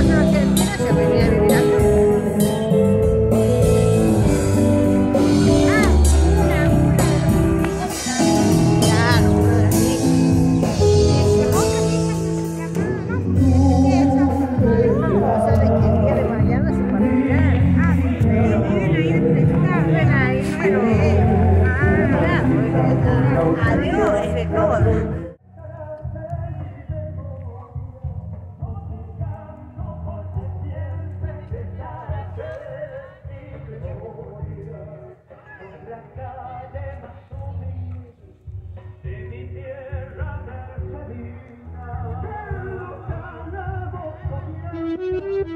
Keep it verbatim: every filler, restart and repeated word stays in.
vos en Argentina se venía a vivir acá. Ah, una, una. Claro, una de las hijas. Dice, otra hija se llama, no, porque esa, o sea, de que el día de mañana se va a retirar. Ah, sí, viven ahí donde está. Viven ahí, pero, ah, claro, adiós, es de todo. Thank you.